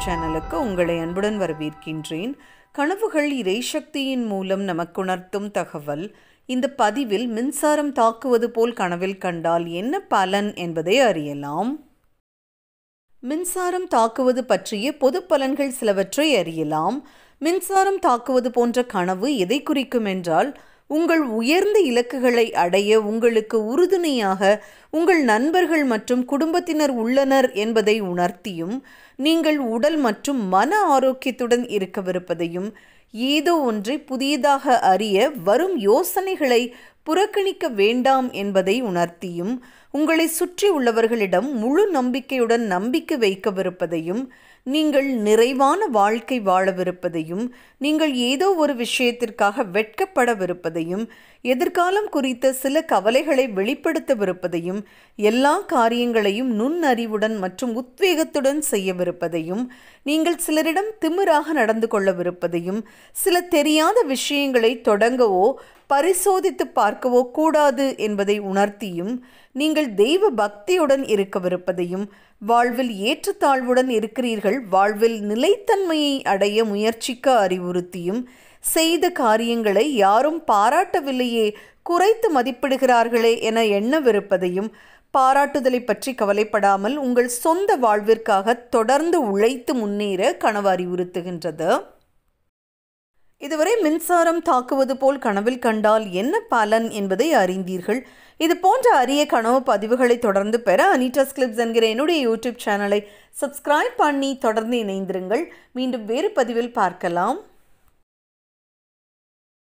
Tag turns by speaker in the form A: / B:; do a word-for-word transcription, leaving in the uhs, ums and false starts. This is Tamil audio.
A: சேனலுக்கு உங்களை அன்புடன் வரவேற்கின்றேன். கனவுகள் இறைசக்தியின் மூலம் நமக்கு உணர்த்தும் தகவல். இந்த பதிவில் மின்சாரம் தாக்குவது போல் கனவில் கண்டால் என்ன பலன் என்பதை அறியலாம். மின்சாரம் தாக்குவது பற்றிய பொது பலன்கள் சிலவற்றை அறியலாம். மின்சாரம் தாக்குவது போன்ற கனவு எதை குறிக்கும் என்றால், உங்கள் உயர்ந்த இலக்குகளை அடைய உங்களுக்கு உறுதுணையாக உங்கள் நண்பர்கள் மற்றும் குடும்பத்தினர் உள்ளனர் என்பதை உணர்த்தியும், நீங்கள் உடல் மற்றும் மன ஆரோக்கியத்துடன் இருக்கவிருப்பதையும், ஏதோ ஒன்றை புதியதாக அறிய வரும் யோசனைகளை புறக்கணிக்க வேண்டாம் என்பதை உணர்த்தியும், உங்களை சுற்றி உள்ளவர்களிடம் முழு நம்பிக்கையுடன் நம்பிக்கை வைக்கவிருப்பதையும், நீங்கள் நிறைவான வாழ்க்கை வாழவிருப்பதையும், நீங்கள் ஏதோ ஒரு விஷயத்திற்காக வெட்கப்படவிருப்பதையும், எதிர்காலம் குறித்த சில கவலைகளை வெளிப்படுத்தவிருப்பதையும், எல்லா காரியங்களையும் நுண்ணறிவுடன் மற்றும் உத்வேகத்துடன் செய்யவிருப்பதையும், நீங்கள் சிலரிடம் திமிராக நடந்து கொள்ளவிருப்பதையும், சில தெரியாத விஷயங்களை தொடங்கவோ பரிசோதித்து பார்க்கவோ கூடாது என்பதை உணர்த்தியும், நீங்கள் தெய்வ பக்தியுடன் இருக்கவிருப்பதையும், வாழ்வில் ஏற்றத்தாழ்வுடன் இருக்கிறீர்கள், வாழ்வில் நிலைத்தன்மையை அடைய முயற்சிக்க அறிவுறுத்தியும், செய்த காரியங்களை யாரும் பாராட்டவில்லையே, குறைத்து மதிப்பிடுகிறார்களே என எண்ணவிருப்பதையும், பாராட்டுதலை பற்றி கவலைப்படாமல் உங்கள் சொந்த வாழ்விற்காக தொடர்ந்து உழைத்து முன்னேற கனவு அறிவுறுத்துகின்றது. இதுவரை மின்சாரம் தாக்குவது போல் கனவில் கண்டால் என்ன பலன் என்பதை அறிந்தீர்கள். இது போன்ற அரிய கனவு பதிவுகளை தொடர்ந்து பெற அனிட்டாஸ்கிளிப்ஸ் என்கிற என்னுடைய யூடியூப் சேனலை சப்ஸ்கிரைப் பண்ணி தொடர்ந்து இணைந்திருங்கள். மீண்டும் வேறு பதிவில் பார்க்கலாம்.